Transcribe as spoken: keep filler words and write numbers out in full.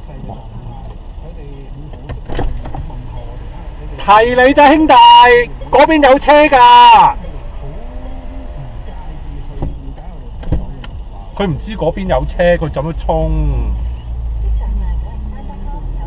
提你啫兄弟，嗰邊有車㗎。佢唔知嗰邊有車，佢怎麼衝？